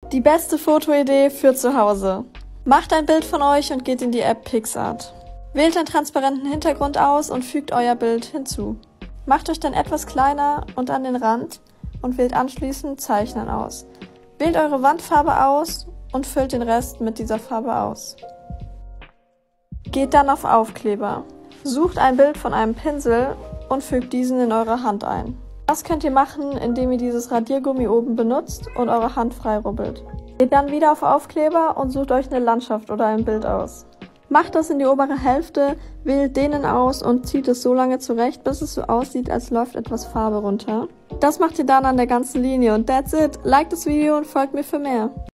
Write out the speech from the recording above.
Die beste Fotoidee für zu Hause. Macht ein Bild von euch und geht in die App PicsArt. Wählt einen transparenten Hintergrund aus und fügt euer Bild hinzu. Macht euch dann etwas kleiner und an den Rand und wählt anschließend Zeichnen aus. Wählt eure Wandfarbe aus und füllt den Rest mit dieser Farbe aus. Geht dann auf Aufkleber. Sucht ein Bild von einem Pinsel und fügt diesen in eure Hand ein. Das könnt ihr machen, indem ihr dieses Radiergummi oben benutzt und eure Hand frei rubbelt. Geht dann wieder auf Aufkleber und sucht euch eine Landschaft oder ein Bild aus. Macht das in die obere Hälfte, wählt Dehnen aus und zieht es so lange zurecht, bis es so aussieht, als läuft etwas Farbe runter. Das macht ihr dann an der ganzen Linie und that's it. Like das Video und folgt mir für mehr.